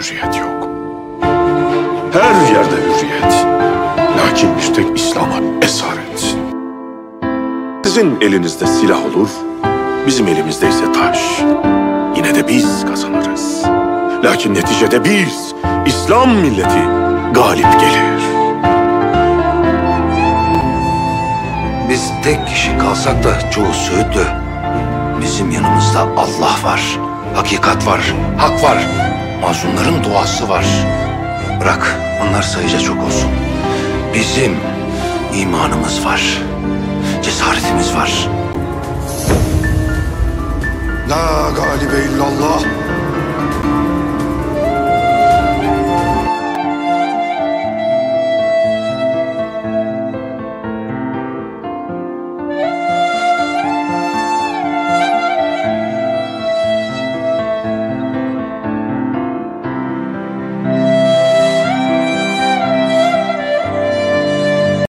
hürriyet yok. Her yerde hürriyet. Lakin bir tek İslam'a esaret. Sizin elinizde silah olur, bizim elimizde ise taş. Yine de biz kazanırız. Lakin neticede biz, İslam milleti galip gelir. Biz tek kişi kalsak da çoğu Söğütlü. Bizim yanımızda Allah var, hakikat var, hak var, mazlumların duası var. Bırak onlar sayıca çok olsun. Bizim imanımız var, cesaretimiz var. La galibe illallah.